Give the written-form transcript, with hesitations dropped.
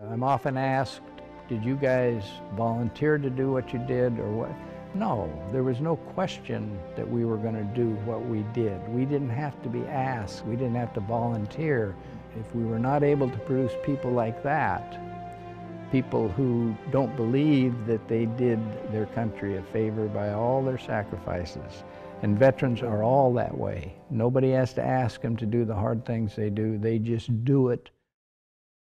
I'm often asked, did you guys volunteer to do what you did or what? No, there was no question that we were going to do what we did. We didn't have to be asked. We didn't have to volunteer. If we were not able to produce people like that, people who don't believe that they did their country a favor by all their sacrifices, and veterans are all that way. Nobody has to ask them to do the hard things they do. They just do it